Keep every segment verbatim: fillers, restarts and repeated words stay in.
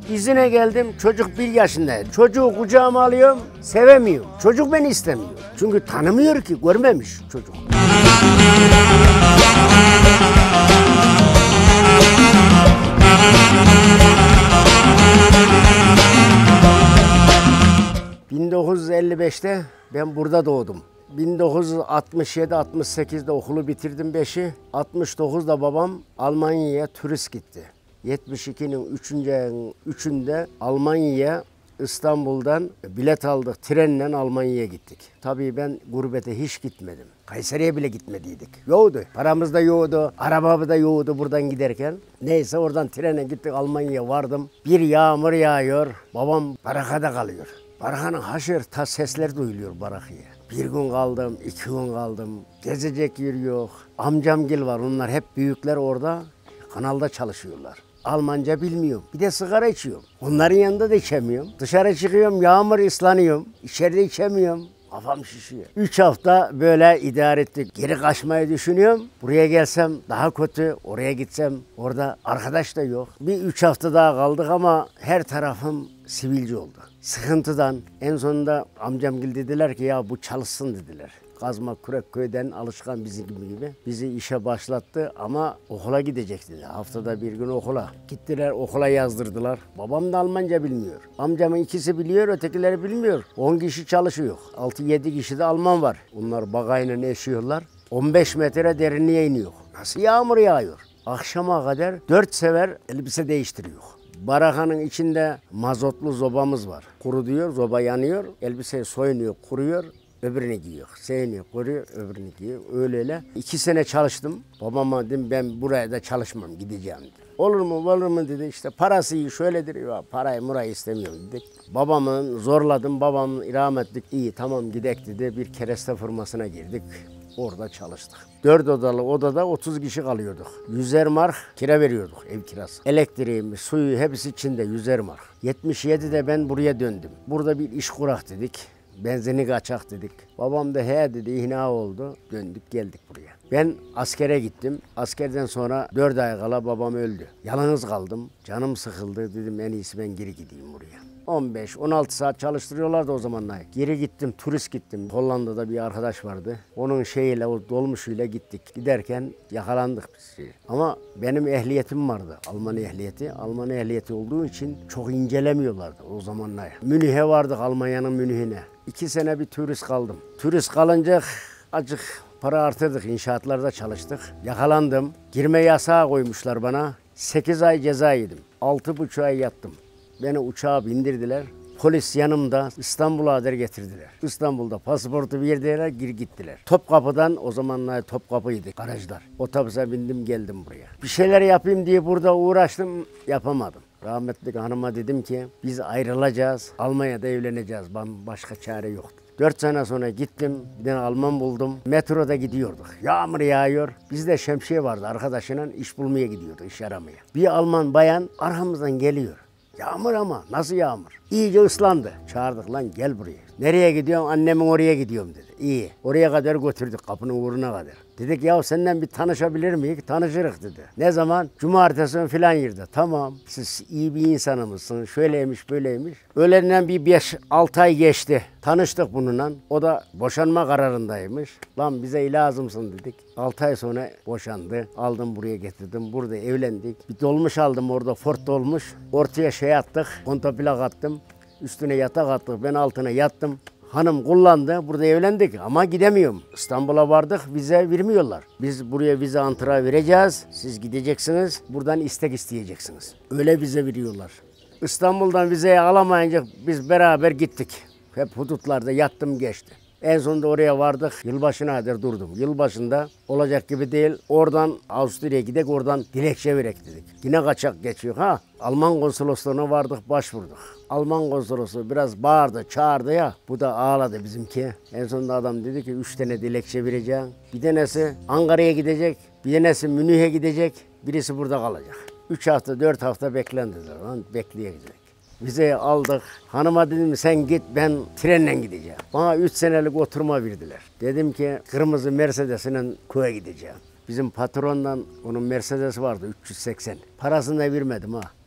İzine geldim, çocuk bir yaşındaydı. Çocuğu kucağıma alıyorum, sevemiyorum. Çocuk beni istemiyor. Çünkü tanımıyor ki, görmemiş çocuk. bin dokuz yüz elli beşte ben burada doğdum. bin dokuz yüz altmış yedi altmış sekizde okulu bitirdim beşi. altmış dokuzda babam Almanya'ya turist gitti. yetmiş ikinin üçünde Almanya'ya İstanbul'dan bilet aldık. Trenle Almanya'ya gittik. Tabii ben gurbete hiç gitmedim. Kayseri'ye bile gitmediydik. Yoktu. Paramız da yoktu. Arabamız da yoktu buradan giderken. Neyse oradan trene gittik, Almanya'ya vardım. Bir yağmur yağıyor. Babam barakada kalıyor. Barakanın haşır tas sesleri duyuluyor barakaya. Bir gün kaldım, iki gün kaldım. Gezecek yer yok. Amcamgil var, onlar hep büyükler orada. Kanalda çalışıyorlar. Almanca bilmiyorum. Bir de sigara içiyorum. Onların yanında da içemiyorum. Dışarı çıkıyorum, yağmur ıslanıyorum. İçeride içemiyorum. Kafam şişiyor. Üç hafta böyle idare ettik. Geri kaçmayı düşünüyorum. Buraya gelsem daha kötü. Oraya gitsem orada arkadaş da yok. Bir üç hafta daha kaldık ama her tarafım sivilce oldu. Sıkıntıdan en sonunda amcamgil dediler ki ya bu çalışsın dediler. Kazma Kürek köyden alışkan bizim gibi. Bizi işe başlattı ama okula gidecek dedi. Haftada bir gün okula. Gittiler okula yazdırdılar. Babam da Almanca bilmiyor. Amcamın ikisi biliyor, ötekileri bilmiyor. on kişi çalışıyor. altı yedi kişi de Alman var. Onlar bagayla eşiyorlar. on beş metre derinliğe iniyor. Nasıl yağmur yağıyor? Akşama kadar dört sefer elbise değiştiriyor. Barakanın içinde mazotlu zobamız var. Kuru diyor, zoba yanıyor. Elbiseyi soyunuyor, kuruyor. Öbürünü giyiyor. Seyiniyor, kuruyor, öbürünü giyiyor. Öyle öyle. İki sene çalıştım. Babama dedim ben buraya da çalışmam, gideceğim dedi. Olur mu, olur mu dedi. İşte parası iyi, şöyledir. Ya, parayı murayı istemiyorum dedik. Babamın zorladım. Babam rahmetlik iyi tamam gidek dedi. Bir kereste firmasına girdik. Orada çalıştık. Dört odalı odada otuz kişi kalıyorduk. Yüzer mark kira veriyorduk, ev kirası. Elektriğimiz, suyu hepsi içinde yüzer mark. yetmiş yedide ben buraya döndüm. Burada bir iş kurak dedik. Benzini kaçak dedik. Babam da he dedi, ihna oldu. Döndük geldik buraya. Ben askere gittim. Askerden sonra dört ay kala babam öldü. Yalnız kaldım. Canım sıkıldı. Dedim en iyisi ben geri gideyim buraya. on beş on altı saat çalıştırıyorlardı o zamanlar. Geri gittim, turist gittim. Hollanda'da bir arkadaş vardı. Onun şeyiyle, o dolmuşuyla gittik. Giderken yakalandık biz. Ama benim ehliyetim vardı. Alman ehliyeti. Alman ehliyeti olduğu için çok incelemiyorlardı o zamanlar. Münih'e vardık, Almanya'nın Münih'ine. İki sene bir turist kaldım. Turist kalınca acık para artırdık. İnşaatlarda çalıştık. Yakalandım. Girme yasağı koymuşlar bana. sekiz ay ceza yedim. altı buçuk ay yattım. Beni uçağa bindirdiler. Polis yanımda İstanbul'a kadar getirdiler. İstanbul'da pasaportu verdiler, gir gittiler. Topkapı'dan, o zamanlar Topkapı'ydı garajlar. Otobüse bindim geldim buraya. Bir şeyler yapayım diye burada uğraştım, yapamadım. Rahmetli hanıma dedim ki biz ayrılacağız, Almanya'da evleneceğiz. Başka çare yoktu. Dört sene sonra gittim, bir tane Alman buldum. Metroda gidiyorduk. Yağmur yağıyor. Bizde şemsiye vardı, arkadaşıyla iş bulmaya gidiyordu, iş aramaya. Bir Alman bayan arkamızdan geliyor. Yağmur ama nasıl yağmur? İyice ıslandı. Çağırdık lan gel buraya. Nereye gidiyorsun? Annemin oraya gidiyorum dedi. İyi. Oraya kadar götürdük kapının uğruna kadar. Dedik ya senden bir tanışabilir miyiz? Tanışırız dedi. Ne zaman? Cumartesi filan yerde. Tamam. Siz iyi bir insanımızsınız. Şöyleymiş böyleymiş. Öğlenden bir beş altı ay geçti. Tanıştık bununla. O da boşanma kararındaymış. Lan bize lazımsın dedik. altı ay sonra boşandı. Aldım buraya getirdim. Burada evlendik. Bir dolmuş aldım orada. Ford dolmuş. Ortaya şey attık. Kontaplak attım. Üstüne yatak attık. Ben altına yattım. Hanım kullandı. Burada evlendik ama gidemiyorum. İstanbul'a vardık. Vize vermiyorlar. Biz buraya vize antıra vereceğiz. Siz gideceksiniz. Buradan istek isteyeceksiniz. Öyle vize veriyorlar. İstanbul'dan vizeyi alamayınca biz beraber gittik. Hep hudutlarda yattım geçti. En sonunda oraya vardık. Yılbaşına kadar durdum. Yılbaşında olacak gibi değil. Oradan Avusturya'ya gidek, oradan dilekçe verek dedik. Yine kaçak geçiyor ha. Alman konsolosluğuna vardık, başvurduk. Alman konsolosluğu biraz bağırdı, çağırdı ya. Bu da ağladı bizimki. En sonunda adam dedi ki üç tane dilekçe vereceğim. Bir tanesi Ankara'ya gidecek, bir tanesi Münih'e gidecek, birisi burada kalacak. Üç hafta, dört hafta beklendiler lan, bekleyecek. Vizeyi aldık. Hanıma dedim sen git ben trenle gideceğim. Bana üç senelik oturma verdiler. Dedim ki kırmızı Mercedes'le köye gideceğim. Bizim patrondan onun Mercedes vardı üç yüz seksen. Parasını da vermedim ha.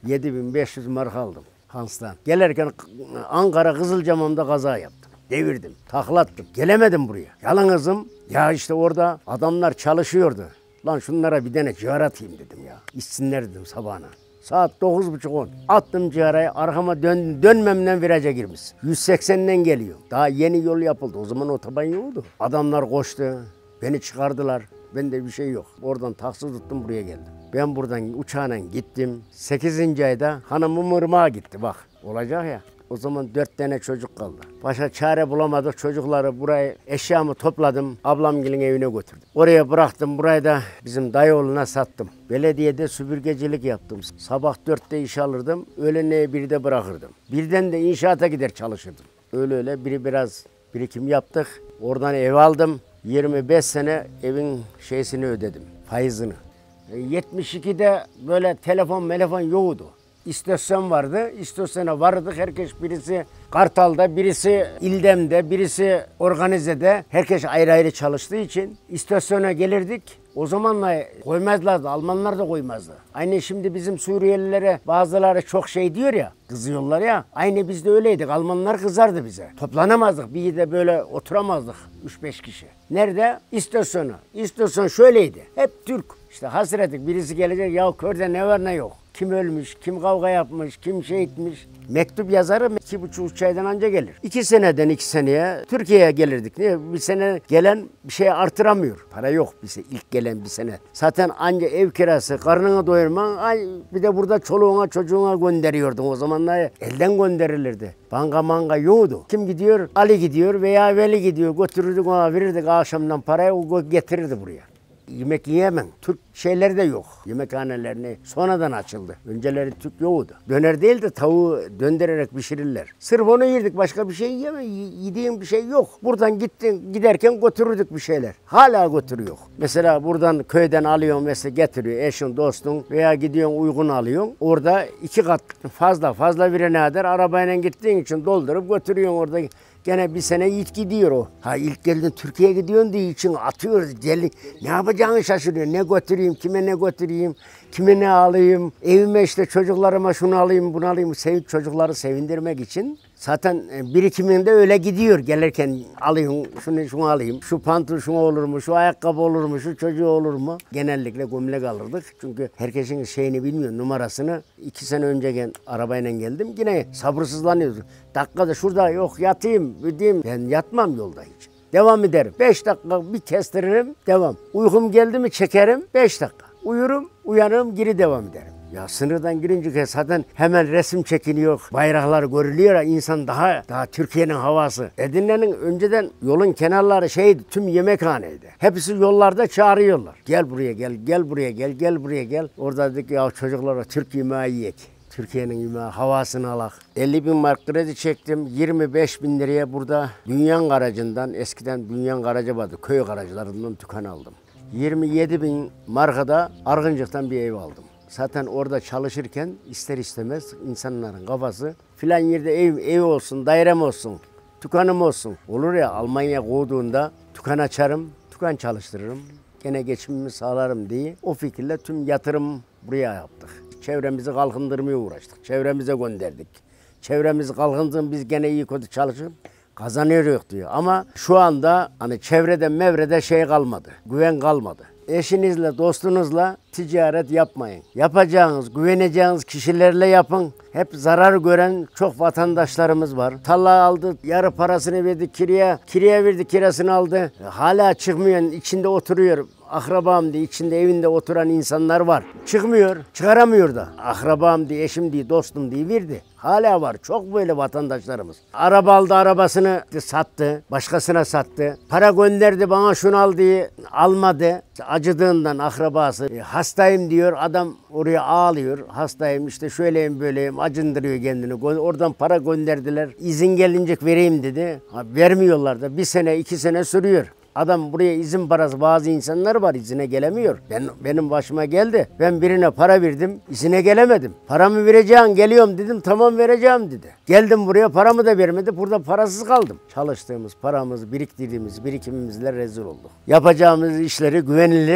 yedi bin beş yüz marka aldım Hans'tan. Gelirken Ankara Kızılcamam'da kaza yaptım. Devirdim, taklattım. Gelemedim buraya. Yalnızım. Ya işte orada adamlar çalışıyordu. Lan şunlara bir tane cihar atayım dedim ya. İçsinler dedim sabahına. Saat dokuz buçuk on. Attım ciharayı, arkama dön, dönmemden viraja girmiş. yüz seksenden geliyor. Daha yeni yol yapıldı. O zaman otoban yoktu. Adamlar koştu. Beni çıkardılar. Bende bir şey yok. Oradan taksi tuttum, buraya geldim. Ben buradan uçağla gittim. sekizinci ayda hanımım Irmak'a gitti bak. Olacak ya. O zaman dört tane çocuk kaldı. Başka çare bulamadık. Çocukları buraya, eşyamı topladım. Ablamgilin evine götürdüm. Oraya bıraktım. Burayı da bizim dayıoğluna sattım. Belediyede süpürgecilik yaptım. Sabah dörtte iş alırdım. Öğleneye birde bırakırdım. Birden de inşaata gider çalışırdım. Öyle öyle biri biraz birikim yaptık. Oradan ev aldım. yirmi beş sene evin şeysini ödedim. Faizini. yetmiş ikide böyle telefon telefon yoktu. İstasyon vardı. İstasyona vardık. Herkes birisi Kartal'da, birisi İldem'de, birisi Organize'de. Herkes ayrı ayrı çalıştığı için istasyona gelirdik. O zamanla koymazlardı. Almanlar da koymazdı. Aynı şimdi bizim Suriyelilere bazıları çok şey diyor ya, kızıyorlar ya. Aynı biz de öyleydik. Almanlar kızardı bize. Toplanamazdık. Bir de böyle oturamazdık. üç beş kişi. Nerede? İstasyona. İstasyon şöyleydi. Hep Türk. İşte hasretik birisi gelecek. Ya körde ne var ne yok. Kim ölmüş, kim kavga yapmış, kim şey etmiş. Mektup yazarım iki buçuk üç aydan önce gelir. İki seneden iki seneye Türkiye'ye gelirdik. Niye? Bir sene gelen bir şey artıramıyor. Para yok bize ilk gelen bir sene. Zaten anca ev kirası, karnını doyurman, ay bir de burada çoluğuna çocuğuna gönderiyordun. O zamanlar elden gönderilirdi. Banka manka yoktu. Kim gidiyor? Ali gidiyor veya Veli gidiyor. Götürürdük ona verirdik akşamdan parayı, o getirirdi buraya. Yemek yiyemem. Türk şeyleri de yok. Yemekhanelerini sonradan açıldı. Önceleri Türk yoktu. Döner değil de tavuğu döndürerek pişirirler. Sırf onu yedik. Başka bir şey yeme. Yediğim bir şey yok. Buradan gittin, giderken götürürdük bir şeyler. Hala götürüyor. Mesela buradan köyden alıyorsun mesela getiriyor. Eşin, dostun veya gidiyorsun uygun alıyorsun. Orada iki kat fazla fazla bir ne eder. Arabayla gittiğin için doldurup götürüyorsun orada. Gene bir sene ilk gidiyor o. Ha ilk geldin Türkiye'ye gidiyorsun diye için atıyor. Deli. Ne yapacağını şaşırıyor. Ne götüreyim, kime ne götüreyim, kime ne alayım. Evime işte çocuklarıma şunu alayım, bunu alayım. Sev, çocukları sevindirmek için. Zaten birikiminde öyle gidiyor. Gelirken alayım, şunu şunu alayım. Şu pantolon şunu olur mu, şu ayakkabı olur mu, şu çocuğu olur mu? Genellikle gömlek alırdık. Çünkü herkesin şeyini bilmiyor, numarasını. İki sene önce gel, arabayla geldim. Yine sabırsızlanıyoruz. Dakikada şurada yok yatayım, ödeyeyim. Ben yatmam yolda hiç. Devam ederim. Beş dakika bir kestiririm, devam. Uykum geldi mi çekerim, beş dakika. Uyurum, uyanırım, geri devam ederim. Ya sınırdan girince zaten hemen resim çekiliyor, bayraklar görülüyor ya, insan daha daha Türkiye'nin havası. Edirne'nin önceden yolun kenarları şeydi, tüm yemekhaneydi. Hepsi yollarda çağırıyorlar. Gel buraya gel, gel buraya gel, gel buraya gel. Orada dedik ya çocuklara Türk yemeği yiyek. Türkiye'nin yemeği, havasını alak. elli bin mark kredi çektim. yirmi beş bin liraya burada Dünyan Garajı'ndan, eskiden Dünyan Garajı vardı, köy garajlarından dükkan aldım. yirmi yedi bin markada Argıncık'tan bir ev aldım. Zaten orada çalışırken ister istemez insanların kafası filan yerde ev, ev olsun, dairem olsun, dükkanım olsun. Olur ya Almanya kovduğunda dükkan açarım, dükkan çalıştırırım. Gene geçimimi sağlarım diye o fikirle tüm yatırım buraya yaptık. Çevremizi kalkındırmaya uğraştık. Çevremize gönderdik. Çevremizi kalkındırsın biz gene iyi kötü çalışıp kazanıyoruz diyor. Ama şu anda hani çevrede mevrede şey kalmadı. Güven kalmadı. Eşinizle, dostunuzla ticaret yapmayın. Yapacağınız, güveneceğiniz kişilerle yapın. Hep zarar gören çok vatandaşlarımız var. Tarla aldı, yarı parasını verdi kiraya, kiraya verdi, kirasını aldı. Hala çıkmıyor, içinde oturuyor. Akrabam diye içinde evinde oturan insanlar var. Çıkmıyor, çıkaramıyor da. Akrabam diye, eşim diye, dostum diye verdi. Hala var. Çok böyle vatandaşlarımız. Araba aldı, arabasını sattı. Başkasına sattı. Para gönderdi bana şunu al diye almadı. Acıdığından akrabası. E, hastayım diyor. Adam oraya ağlıyor. Hastayım işte şöyleyim böyleyim. Acındırıyor kendini. Oradan para gönderdiler. İzin gelince vereyim dedi. Ha, vermiyorlar da. Bir sene iki sene sürüyor. Adam buraya izin parası, bazı insanlar var izine gelemiyor. Ben, benim başıma geldi. Ben birine para verdim, izine gelemedim. Paramı vereceğim, geliyorum dedim, tamam vereceğim dedi. Geldim buraya, paramı da vermedi, burada parasız kaldım. Çalıştığımız paramızı, biriktirdiğimiz birikimimizle rezil olduk. Yapacağımız işleri güvenilir,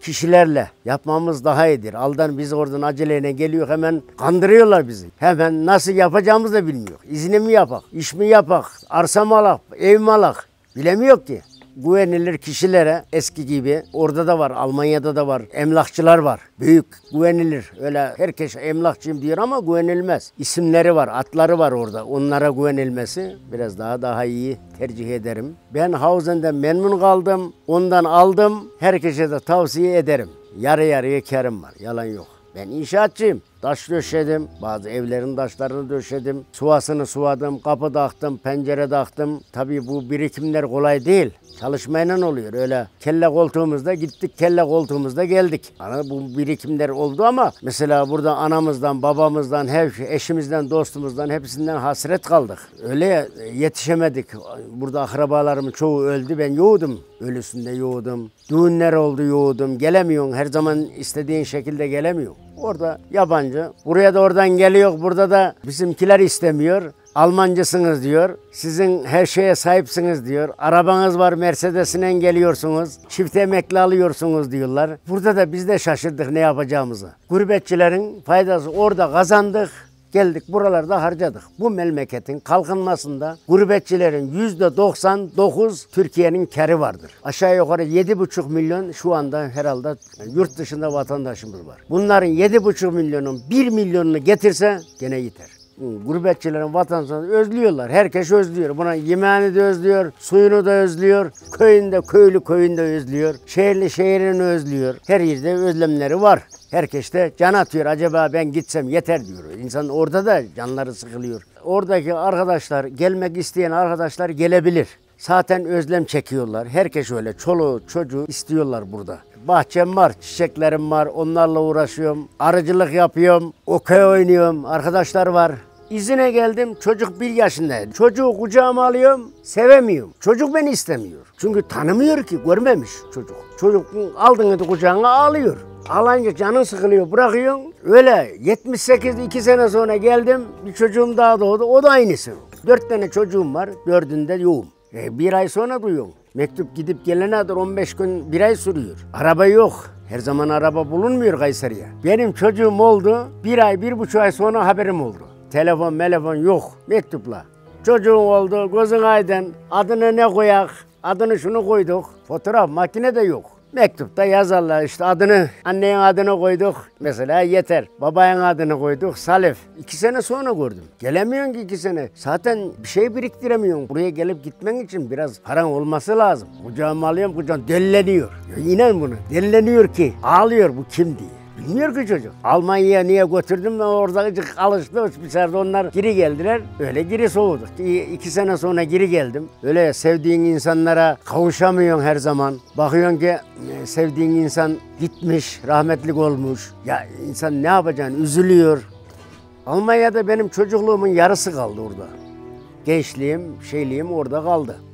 kişilerle yapmamız daha iyidir. Aldan biz oradan aceleyle geliyor, hemen kandırıyorlar bizi. Hemen nasıl yapacağımızı da bilmiyor. İzni mi yapak, iş mi yapak, arsa mı alak, ev mi alak bilemiyor ki. Güvenilir kişilere eski gibi, orada da var, Almanya'da da var, emlakçılar var. Büyük, güvenilir. Öyle herkes emlakçıyım diyor ama güvenilmez. İsimleri var, adları var orada. Onlara güvenilmesi biraz daha daha iyi tercih ederim. Ben Hausen'den memnun kaldım, ondan aldım. Herkese de tavsiye ederim. Yarı yarıya kârım var, yalan yok. Ben inşaatçıyım. Taş döşedim, bazı evlerin taşlarını döşedim, suvasını suvadım, kapı taktım, pencere taktım. Tabii bu birikimler kolay değil. Çalışmayla oluyor. Öyle kelle koltuğumuzda gittik, kelle koltuğumuzda geldik. Ana bu birikimler oldu ama mesela burada anamızdan, babamızdan, hep eşimizden, dostumuzdan hepsinden hasret kaldık. Öyle yetişemedik. Burada akrabalarımın çoğu öldü. Ben yoğudum. Ölüsünde yoğudum. Düğünler oldu, yoğudum. Gelemiyorsun. Her zaman istediğin şekilde gelemiyorsun. Orada yabancı. Buraya da oradan geliyor. Burada da bizimkiler istemiyor. Almancısınız diyor. Sizin her şeye sahipsiniz diyor. Arabanız var, Mercedes'inen geliyorsunuz. Çift emekli alıyorsunuz diyorlar. Burada da biz de şaşırdık ne yapacağımızı. Gurbetçilerin faydası orada kazandık. Geldik buralarda harcadık. Bu memleketin kalkınmasında gurbetçilerin yüzde doksan dokuz Türkiye'nin kârı vardır. Aşağı yukarı yedi buçuk milyon şu anda herhalde yurt dışında vatandaşımız var. Bunların yedi buçuk milyonun bir milyonunu getirse gene yeter. Gurbetçilerin vatandaşını özlüyorlar. Herkes özlüyor. Buna yemeğini de özlüyor, suyunu da özlüyor. Köyünde, köylü köyünde özlüyor. Şehirli şehrini özlüyor. Her yerde özlemleri var. Herkes de can atıyor. Acaba ben gitsem yeter diyor. İnsan orada da canları sıkılıyor. Oradaki arkadaşlar, gelmek isteyen arkadaşlar gelebilir. Zaten özlem çekiyorlar. Herkes öyle. Çoluğu, çocuğu istiyorlar burada. Bahçem var, çiçeklerim var. Onlarla uğraşıyorum. Arıcılık yapıyorum. Okey oynuyorum. Arkadaşlar var. İzine geldim. Çocuk bir yaşındaydı. Çocuğu kucağıma alıyorum. Sevemiyorum. Çocuk beni istemiyor. Çünkü tanımıyor ki. Görmemiş çocuk. Çocuk aldığını da kucağına ağlıyor. Ağlayınca canın sıkılıyor. Bırakıyorsun. Öyle yetmiş sekiz iki sene sonra geldim. Bir çocuğum daha doğdu. O da aynısı. Dört tane çocuğum var. Dördünde yoğum. E, bir ay sonra duyuyorum. Mektup gidip gelene kadar on beş gün bir ay sürüyor. Araba yok. Her zaman araba bulunmuyor Kayseri'ye. Benim çocuğum oldu. Bir ay, bir buçuk ay sonra haberim oldu. Telefon, telefon yok. Mektupla. Çocuğun oldu. Gözün aydın. Adını ne koyak? Adını şunu koyduk. Fotoğraf makine de yok. Mektupta yazarlar işte adını, annenin adını koyduk. Mesela yeter. Babanın adını koyduk. Salif. İki sene sonra gördüm. Gelemiyorsun ki iki sene. Zaten bir şey biriktiremiyorsun. Buraya gelip gitmen için biraz paran olması lazım. Kucağıma alıyorum, kucağım delleniyor. Ya inan bunu. Delleniyor ki. Ağlıyor bu kim diye. Bilmiyor ki çocuk. Almanya'ya niye götürdüm de orada alıştı. Bir sefer onlar geri geldiler. Öyle geri soğuduk. İki sene sonra geri geldim. Öyle sevdiğin insanlara kavuşamıyorsun her zaman. Bakıyorsun ki sevdiğin insan gitmiş, rahmetlik olmuş. Ya insan ne yapacaksın? Üzülüyor. Almanya'da benim çocukluğumun yarısı kaldı orada. Gençliğim, şeyliğim orada kaldı.